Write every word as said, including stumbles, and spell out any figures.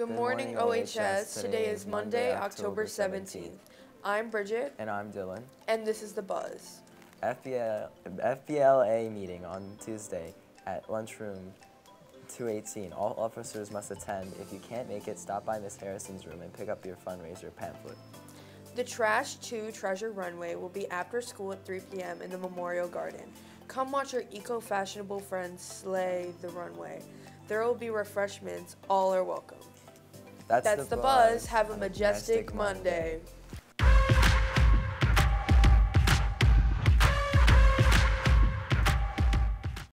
Good morning, O H S. Today is Monday, October seventeenth. I'm Bridget. And I'm Dylan. And this is The Buzz. F B L, F B L A meeting on Tuesday at lunchroom two eighteen. All officers must attend. If you can't make it, stop by Miss Harrison's room and pick up your fundraiser pamphlet. The Trash two Treasure Runway will be after school at three p m in the Memorial Garden. Come watch your eco-fashionable friends slay the runway. There will be refreshments. All are welcome. That's, That's the, the buzz. buzz. Have a majestic, majestic Monday. Monday.